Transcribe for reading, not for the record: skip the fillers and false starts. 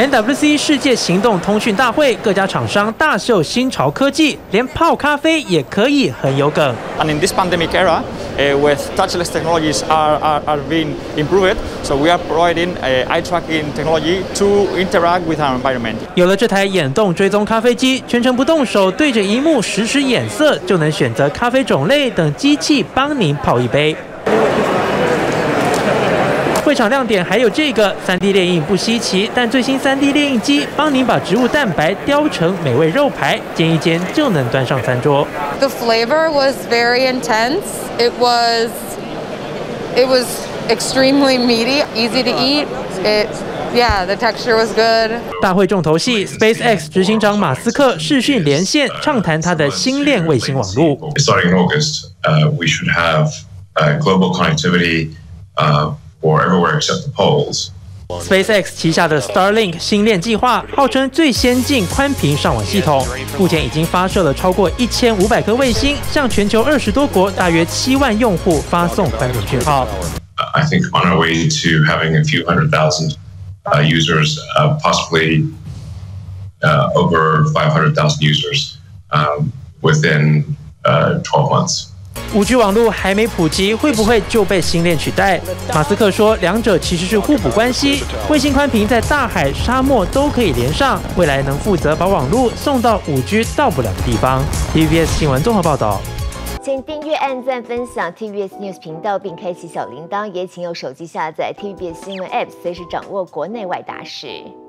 NWC 世界行动通讯大会，各家厂商大秀新潮科技，连泡咖啡也可以很有梗。 And in this pandemic era, with touchless technologies are being improved, so we are providing eye tracking technology to interact with our environment. 有了这台眼动追踪咖啡机，全程不动手，对着荧幕实时眼色，就能选择咖啡种类等机器帮您泡一杯。 会场亮点还有这个3D 列印不稀奇，但最新3D 列印机帮您把植物蛋白雕成美味肉排，煎一煎就能端上餐桌。 The flavor was very intense. It was extremely meaty, easy to eat. The texture was good. 大会重头戏 ，SpaceX 执行长马斯克视讯连线畅谈他的星链卫星网络。 Starting in August, we should have global connectivity. Or everywhere except the poles. SpaceX 旗下的 Starlink 星链计划号称最先进宽频上网系统，目前已经发射了超过1500颗卫星，向全球20多国大约7万用户发送宽频讯号。 I think on our way to having a few 100,000 users, possibly over 500,000 users within 12 months. 5G 网络还没普及，会不会就被星链取代？马斯克说，两者其实是互补关系。卫星宽频在大海、沙漠都可以连上，未来能负责把网络送到5G 到不了的地方。TVBS 新闻综合报道。 请订阅、按赞、分享 TVBS News 频道，并开启小铃铛，也请用手机下载 TVBS 新闻 App， 随时掌握国内外大事。